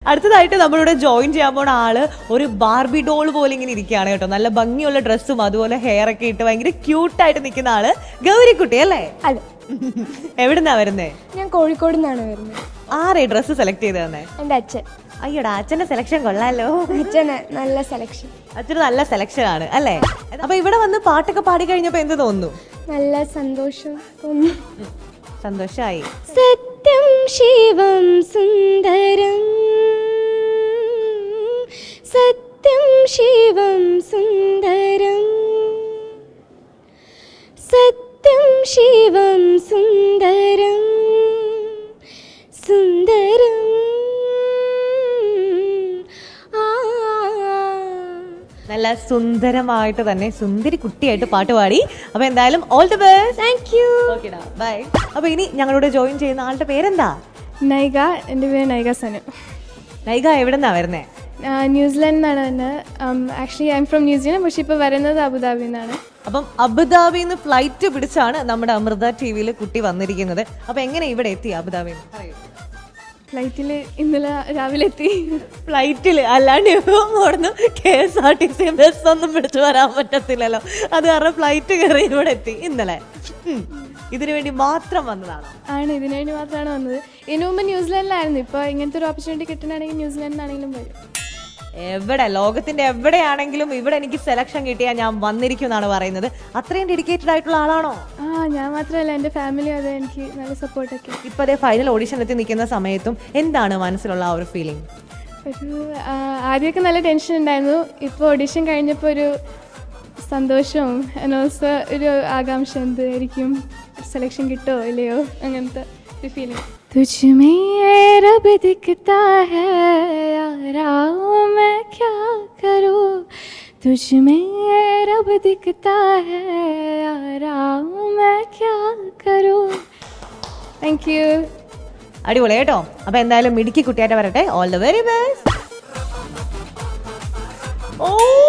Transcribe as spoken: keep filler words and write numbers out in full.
അടുത്തതായിട്ട് നമ്മളിവിടെ ജോയിൻ ചെയ്യാൻ പോണ ആള് ഒരു ബാർബി ഡോൾ പോലെ ഇങ്ങനെ ഇരിക്കുകയാണ് കേട്ടോ. നല്ല ഭംഗിയുള്ള ഡ്രസ്സും അതുപോലെ ഹെയർ ഒക്കെ ഇട്ട് ഭയങ്കര ക്യൂട്ടായിട്ട് നിൽക്കുന്ന ആള് ഗൗരിക്കുട്ടി അല്ലേ? അതെ. എവിടുന്നാ വരുന്നേ? ഞാൻ കോഴിക്കോട് നിന്നാണ് വരുന്നത്. ആരേ ഡ്രസ്സ് സെലക്ട് ചെയ്ത് തന്നെ? എൻ്റെ അച്ഛൻ. അയ്യോടാ, അച്ഛന്റെ സെലക്ഷൻ കൊള്ളാലോ. അച്ഛന് നല്ല സെലക്ഷൻ. അച്ഛന് നല്ല സെലക്ഷൻ ആണ് അല്ലേ? അപ്പൊ ഇവിടെ വന്ന് പാട്ടൊക്കെ പാടി കഴിഞ്ഞപ്പോ എന്ത് തോന്നുന്നു? നല്ല സന്തോഷം തോന്നുന്നു. സന്തോഷായി. സത്യം ശിവം സുന്ദരം, സത്യം ശിവം സുന്ദരം, സത്യം ശിവം സുന്ദരം, സുന്ദരം. നല്ല സുന്ദരമായിട്ട് തന്നെ സുന്ദരി കുട്ടിയായിട്ട് പാട്ട് പാടി. അപ്പൊ എന്തായാലും all the best. Thank you. ഓക്കെടാ, ബൈ. അപ്പൊ ഇനി ഞങ്ങളോട് ജോയിൻ ചെയ്യുന്ന ആളുടെ പേരെന്താ? നൈഗ. എൻ്റെ പേര് നൈഗ സനു. നൈഗ എവിടെന്നാ വരുന്നേ? ന്യൂസിലാൻഡിൽ നിന്നാണ് വരുന്നത്. Actually I am from New Zealand, പക്ഷെ ഇപ്പോൾ വരുന്നത് അബുദാബിയിൽ നിന്നാണ്. അപ്പം അബുദാബിയിൽ നിന്ന് ഫ്ലൈറ്റ് പിടിച്ചാണ് നമ്മുടെ അമൃത ടി വിയിൽ കുട്ടി വന്നിരിക്കുന്നത്. അപ്പൊ എങ്ങനെ ഇവിടെ എത്തി അബുദാബിയിൽ? ഫ്ലൈറ്റിൽ ഇന്നലെ രാവിലെ എത്തി. ഫ്ലൈറ്റിൽ അല്ലാണ്ട് ഇവിടുന്ന് K S R T C bus ഒന്നും പിടിച്ചു വരാൻ പറ്റത്തില്ലല്ലോ. അത് കാരണം ഫ്ലൈറ്റ് കയറി ഇവിടെ എത്തി ഇന്നലെ. ഇതിനു വേണ്ടി മാത്രം വന്നതാണ്? ആണ്, ഇതിനു വേണ്ടി മാത്രമാണ് വന്നത്. ഇതിനു മുമ്പ് ന്യൂസിലാൻഡിലായിരുന്നു. ഇപ്പോൾ ഇങ്ങനത്തെ ഒരു ഓപ്പർച്യൂണിറ്റി കിട്ടണമെങ്കിൽ ന്യൂസിലാൻഡിലാണെങ്കിലും വരും. എവിടെ ലോകത്തിന്റെ എവിടെയാണെങ്കിലും ഇവിടെ എനിക്ക് സെലക്ഷൻ കിട്ടിയാൽ ഞാൻ വന്നിരിക്കും എന്നാണ് പറയുന്നത്. അത്രയും ഡെഡിക്കേറ്റഡ് ആയിട്ടുള്ള ആളാണോ? ആ, ഞാൻ മാത്രമല്ല, എൻ്റെ ഫാമിലി അതെ, എനിക്ക് നല്ല സപ്പോർട്ടൊക്കെ. ഇപ്പൊ അതേ ഫൈനൽ ഓഡിഷൻ എത്തി നിൽക്കുന്ന സമയത്തും എന്താണ് മനസ്സിലുള്ള ആ ഒരു ഫീലിംഗ്? ഒരു ആദ്യമൊക്കെ നല്ല ടെൻഷൻ ഉണ്ടായിരുന്നു. ഇപ്പോൾ ഓഡിഷൻ കഴിഞ്ഞപ്പോൾ ഒരു സന്തോഷവും ഓൾസോ ഒരു ആകാംക്ഷ, എന്തായിരിക്കും സെലക്ഷൻ കിട്ടുമോ ഇല്ലയോ, അങ്ങനത്തെ ഒരു ഫീലിംഗ്. तुझ में रब दिखता है यारा, मैं क्या करूँ, तुझ में रब दिखता है यारा, मैं क्या करूँ. Thank you. അടിപൊളി കേട്ടോ. അപ്പൊ എന്തായാലും മിടുക്കി കുട്ടിയായിട്ട് വരട്ടെ. All the very best. Oh